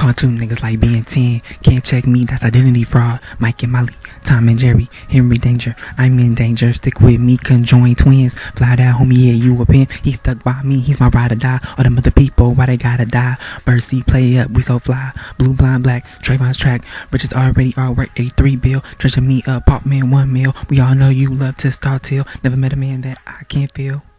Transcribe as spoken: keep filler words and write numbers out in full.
Cartoon niggas like Ben ten. Can't check me, that's identity fraud. Mike and Molly, Tom and Jerry, Henry Danger. I'm in danger, stick with me, conjoined twins. Fly that homie, yeah, you a pimp. He stuck by me, he's my ride or die. All them other people, why they gotta die? Birdseed, play up, we so fly. Blue, blind, black, Trayvon's track. Bridges already are work eighty-three bill. Treasure me up, pop man one mil. We all know you love to start till. Never met a man that I can't feel.